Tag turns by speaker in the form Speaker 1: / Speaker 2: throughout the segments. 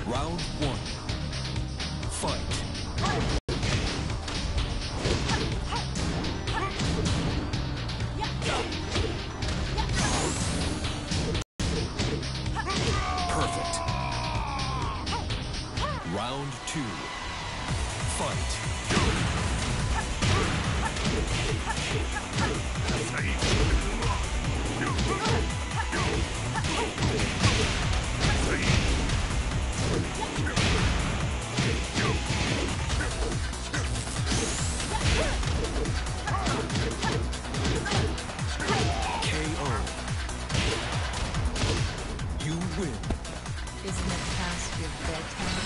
Speaker 1: Round one. Fight. Perfect. Round two. Fight. KO. You win.
Speaker 2: Isn't it past your bedtime?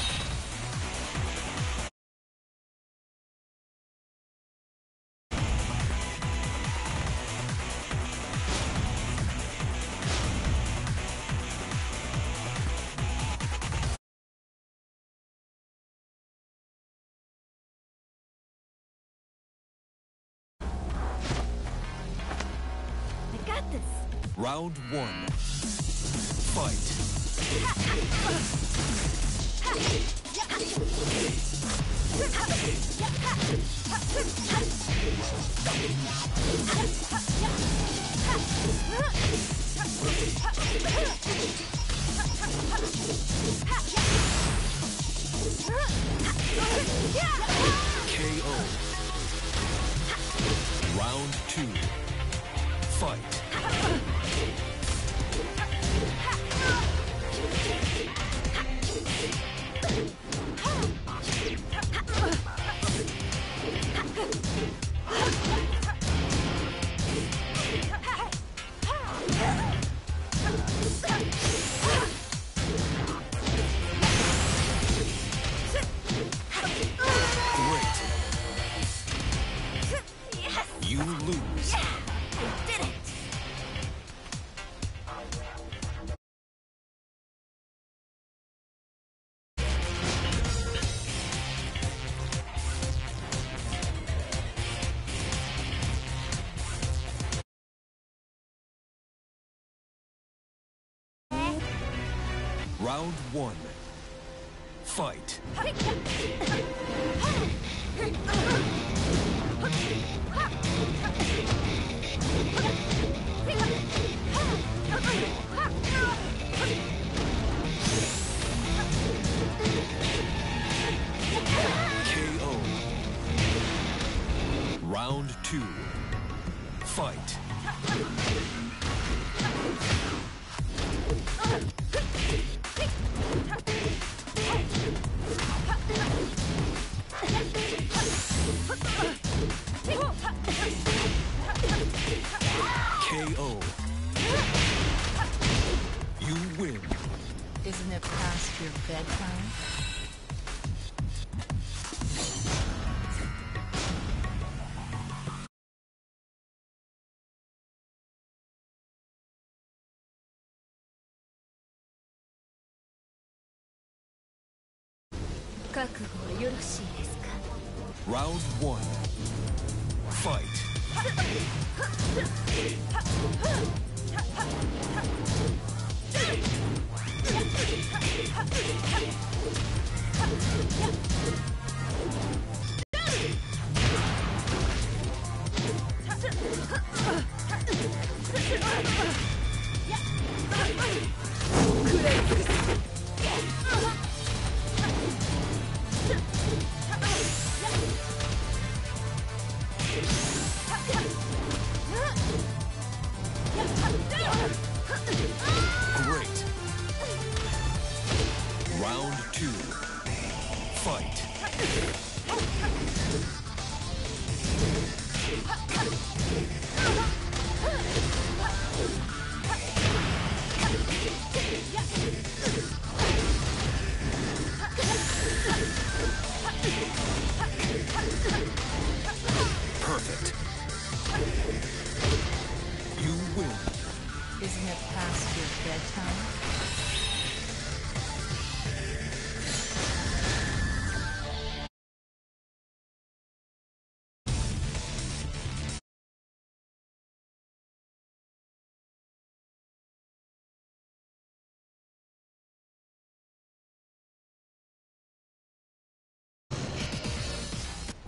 Speaker 3: I got this.
Speaker 1: Round one. Fight. KO. Round two. Fight. Great.
Speaker 3: Yes!
Speaker 1: You lose.
Speaker 3: I did it!
Speaker 1: Round one. Fight. KO. Round two. Fight. KO. You win.
Speaker 2: Isn't it past your bedtime?
Speaker 1: Round one. Fight. Great. Round two. Fight. Perfect. You win.
Speaker 2: Isn't it past your bedtime?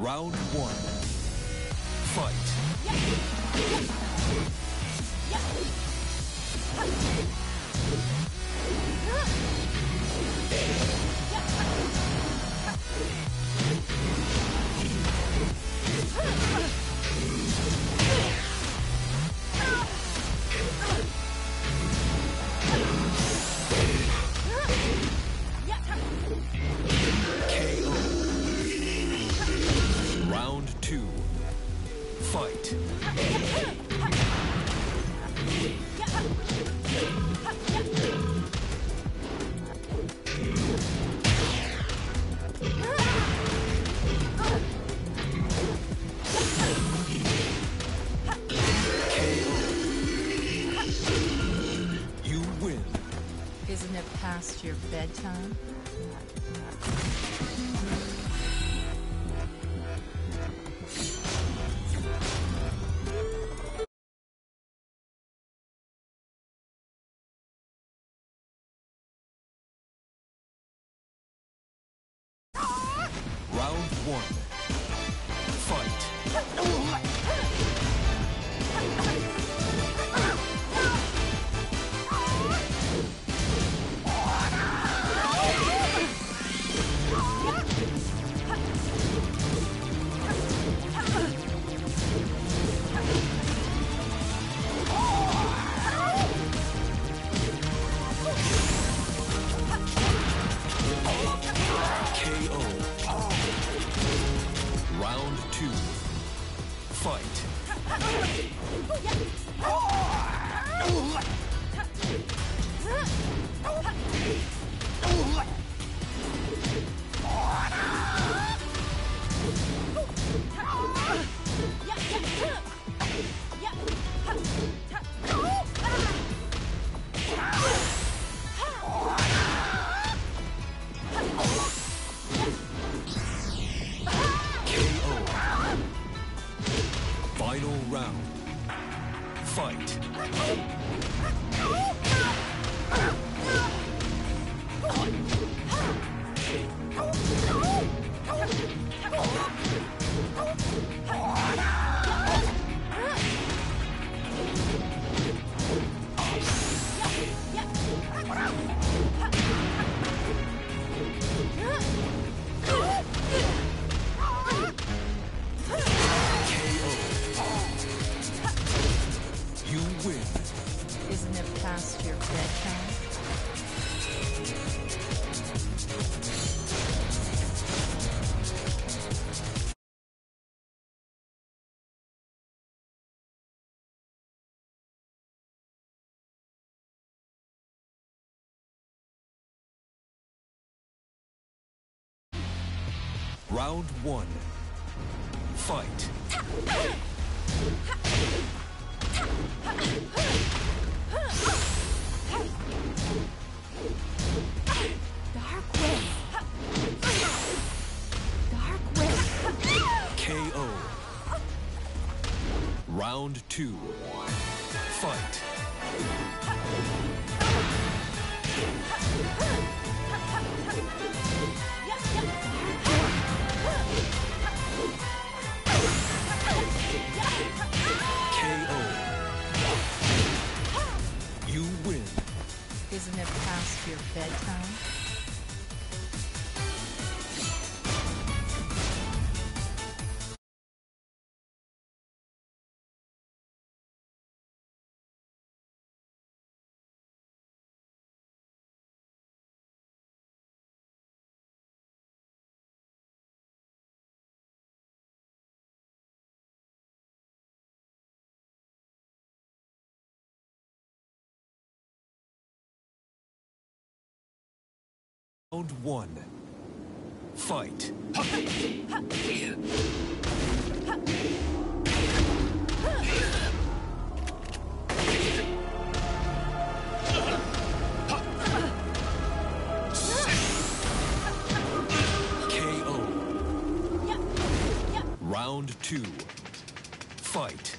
Speaker 1: Round one. Fight. KO. Round two. Fight. You win.
Speaker 2: Isn't it past your bedtime?
Speaker 1: Round one. Fight. KO. Round two. Fight. KO. Final round. Fight. You win.
Speaker 2: Isn't it past your bedtime?
Speaker 1: Round one. Fight.
Speaker 3: Dark Way. Dark Way.
Speaker 1: KO. Round two. Fight. KO. You win.
Speaker 2: Isn't it past your bedtime?
Speaker 1: Round one. Fight. KO. Round two. Fight.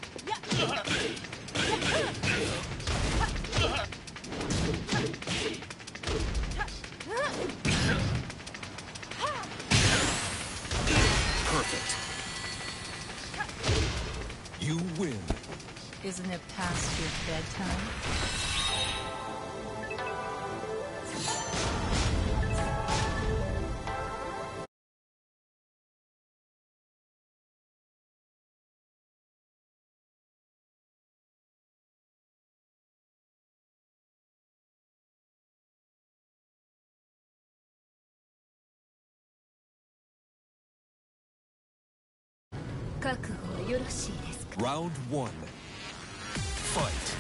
Speaker 1: Perfect. You win.
Speaker 2: Isn't it past your bedtime?
Speaker 1: Round one. Fight.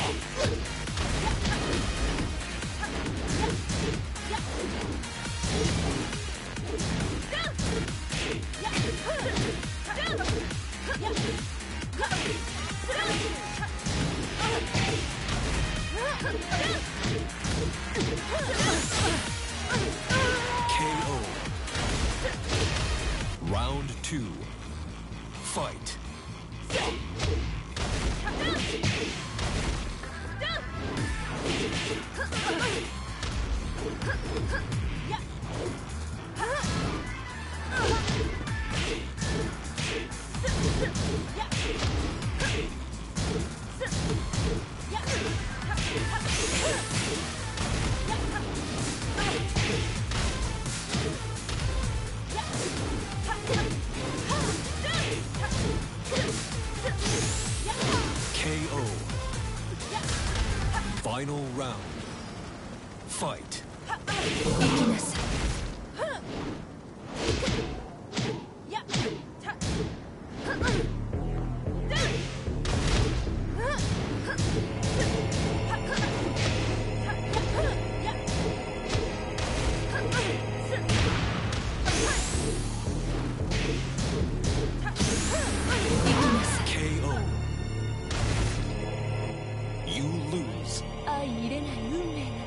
Speaker 1: KO. Round two. Fight. KO. Final round. Fight. KO. You lose.
Speaker 3: 相入れない運命なの。